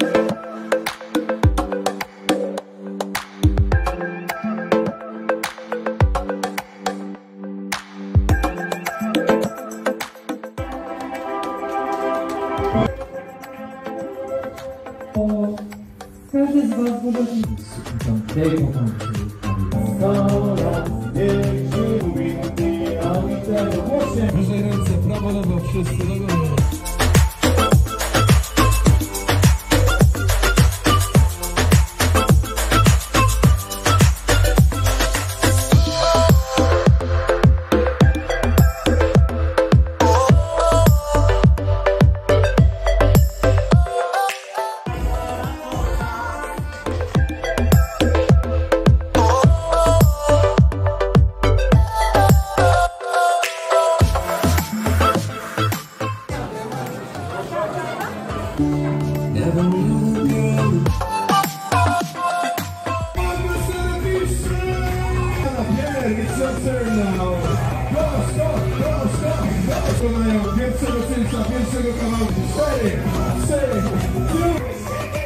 Każdy z was może tej pokończy. 100 lat niech żył winny, a mi tego głosie. Wyżej ręce, prawo, lewo, wszyscy do góry. Pierwszego czyńca, pierwszego kawałku. 4, 4, 2.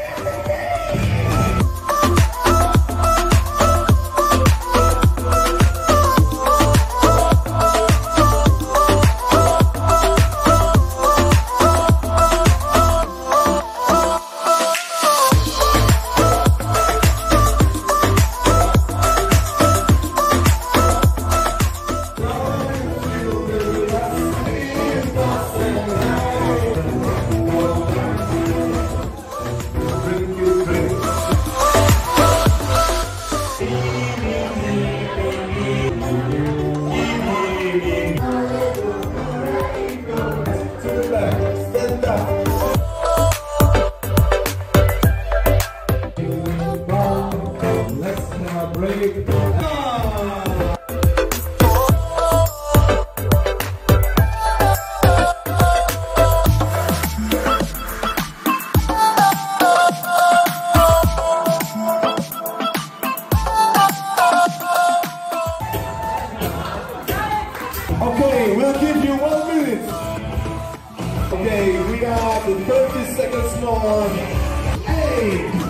Okay, we'll give you 1 minute. Okay, we got the 30 seconds more. Hey!